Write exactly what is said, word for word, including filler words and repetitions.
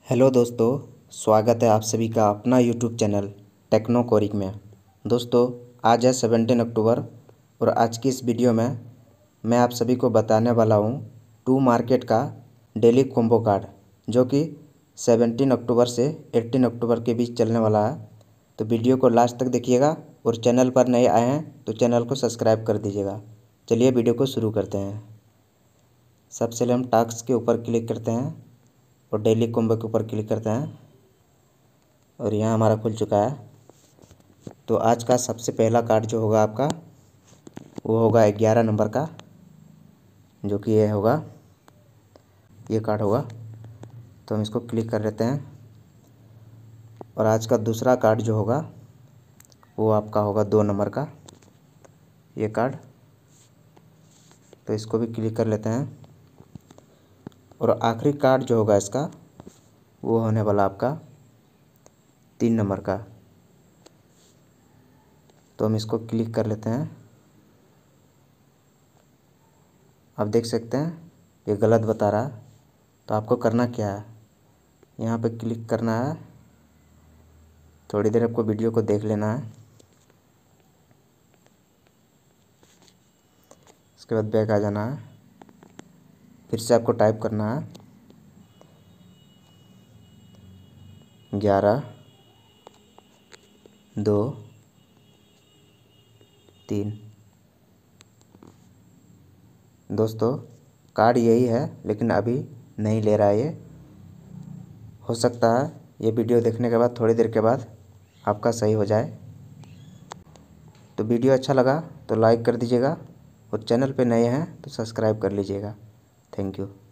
Hello दोस्तों, स्वागत है आप सभी का अपना यूट्यूब चैनल टेक्नो कोरिक में। दोस्तों, आज है सत्रह अक्टूबर और आज की इस वीडियो में मैं आप सभी को बताने वाला हूं टू मार्केट का डेली कॉम्बो कार्ड, जो कि सत्रह अक्टूबर से अठारह अक्टूबर के बीच चलने वाला है। तो वीडियो को लास्ट तक देखिएगा और चैनल पर नए आए हैं तो चैनल को सब्सक्राइब कर दीजिएगा। चलिए वीडियो को शुरू करते हैं। सबसे पहले हम टास्क के ऊपर क्लिक करते हैं और डेली कॉम्बो के ऊपर क्लिक करते हैं और यहाँ हमारा खुल चुका है। तो आज का सबसे पहला कार्ड जो होगा आपका वो होगा ग्यारह नंबर का, जो कि ये होगा, ये कार्ड होगा। तो हम इसको क्लिक कर लेते हैं। और आज का दूसरा कार्ड जो होगा वो आपका होगा दो नंबर का, ये कार्ड। तो इसको भी क्लिक कर लेते हैं। और आखिरी कार्ड जो होगा इसका वो होने वाला आपका तीन नंबर का। तो हम इसको क्लिक कर लेते हैं। आप देख सकते हैं ये गलत बता रहा है। तो आपको करना क्या है, यहाँ पे क्लिक करना है। थोड़ी देर आपको वीडियो को देख लेना है। इसके बाद बैक आ जाना है। फिर से आपको टाइप करना है ग्यारह दो तीन। दोस्तों, कार्ड यही है लेकिन अभी नहीं ले रहा है ये। हो सकता है ये वीडियो देखने के बाद थोड़ी देर के बाद आपका सही हो जाए। तो वीडियो अच्छा लगा तो लाइक कर दीजिएगा और चैनल पे नए हैं तो सब्सक्राइब कर लीजिएगा। Thank you.